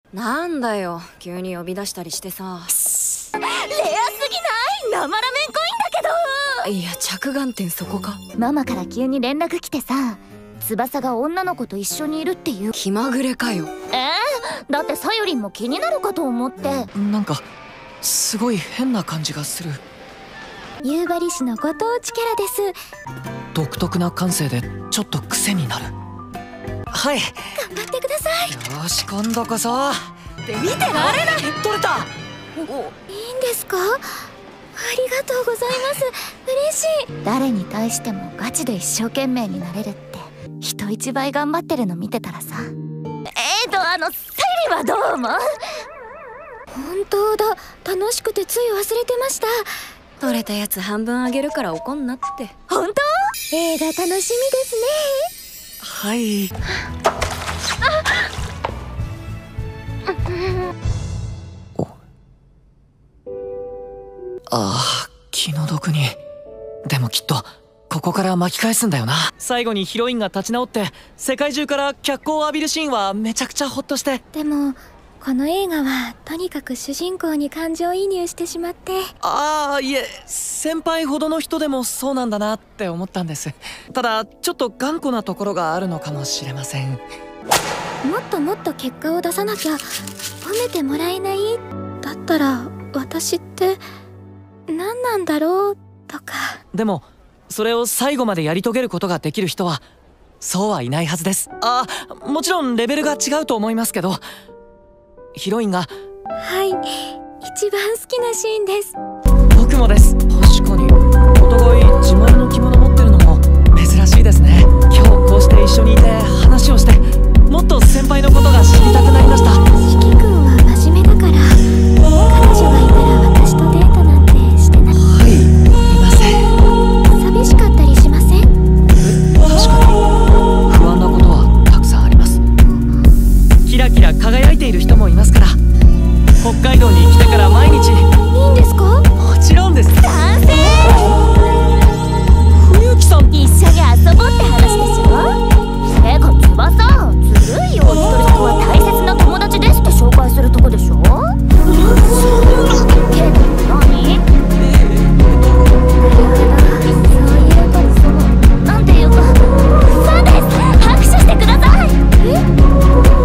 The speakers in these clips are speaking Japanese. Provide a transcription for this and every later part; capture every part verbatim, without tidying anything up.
なんだよ、急に呼び出したりしてさ。レアすぎない？ 生ラメンコインだけど。 いや、着眼点そこか。 ママから急に連絡来てさ、翼が女の子と一緒にいるっていう。 気まぐれかよ。 えー、だってさゆりんも気になるかと思って。 なんかすごい変な感じがする。 夕張市のご当地キャラです。 独特な感性でちょっと癖になる。はい、 頑張ってください。 よし、今度こそ。 で見てられない。 取れた。 いいんですか？ありがとうございます。嬉しい。誰に対してもガチで一生懸命になれるって人一倍頑張ってるの見てたらさ。えーとあのさゆりはどう思う？本当だ、楽しくてつい忘れてました。 取れたやつ半分あげるから怒んなって。 本当？映画楽しみですね。 はい。おああ、気の毒に。でもきっとここから巻き返すんだよな。最後にヒロインが立ち直って世界中から脚光を浴びるシーンはめちゃくちゃホッとして。 でもこの映画はとにかく主人公に感情移入してしまって。 ああ、いえ、先輩ほどの人でもそうなんだなって思ったんです。ただちょっと頑固なところがあるのかもしれません。 もっともっと結果を出さなきゃ褒めてもらえない。だったら私って何なんだろうとか。 でもそれを最後までやり遂げることができる人はそうはいないはずです。あ、もちろんレベルが違うと思いますけど、ヒロインが。 はい、一番好きなシーンです。 僕もです。確かにお互い自前の着物持ってるのも珍しいですね。今日こうして一緒にいて話をしてもっと先輩のことが知りたくなりました。 四季君は真面目だから、彼女がいたら私とデートなんてしてない。 はい、いません。 寂しかったりしません？ 確かに不安なことはたくさんあります。キラキラ輝いている人もいますから。北海道に来てから毎日。いいんですか？ もちろんです。 賛成。 冬木さん、 一緒に遊ぼうって話でしょ。てか翼、ずるいよ。ひとりさんは大切な友達ですって紹介するとこでしょ。けど何？そういうとそのなんていうか、そうです。拍手してください。え？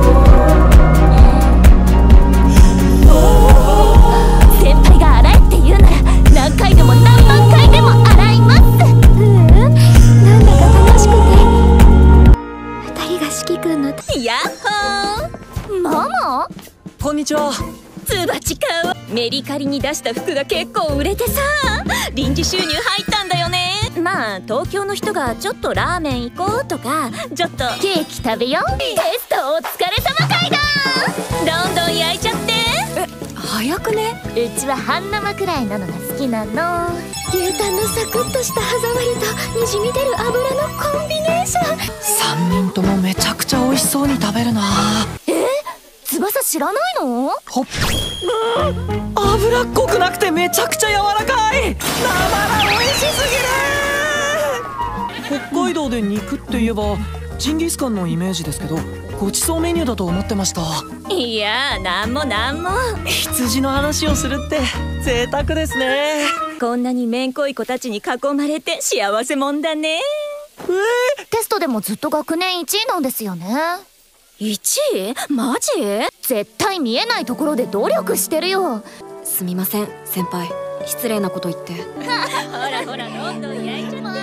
先輩が洗えって言うなら何回でも何万回でも洗います。ううん、なんだか楽しくて。二人が四季君の。 やっほー。 ママ？ こんにちは。 つばちかわ。メリカリに出した服が結構売れてさ、臨時収入入ったんだよね。まあ東京の人がちょっとラーメン行こうとか、ちょっとケーキ食べよう。テストお疲れ様会だ。 どんどん焼いちゃって。え、早くね？ うちは半生くらいなのが好きなの。牛タンのサクッとした歯触りとにじみ出る油のコンビネーション。 さんにんともめちゃくちゃ美味しそうに食べるな。 え？翼知らないの？ ほっ、うん、脂っこくなくてめちゃくちゃ柔らかい。生ら美味しすぎる。北海道で肉って言えばジンギスカンのイメージですけど、ごちそうメニューだと思ってました。 いや、なんもなんも。 羊の話をするって贅沢ですね。 こんなにめんこい子たちに囲まれて幸せもんだね。 えー、 テストでもずっと学年いちいなんですよね。 いちい？マジ？ 絶対見えないところで努力してるよ。 すみません先輩、失礼なこと言って。 ほらほら、どんどん焼いちゃって。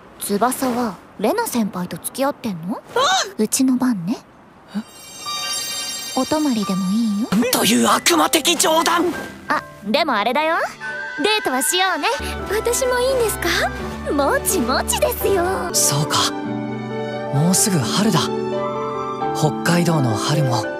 翼はレナ先輩と付き合ってんの？うちの番ね。お泊まりでもいいよ。 という悪魔的冗談。 あ、でもあれだよ、デートはしようね。私もいいんですか？もちもちですよ。 そうか、もうすぐ春だ。北海道の春も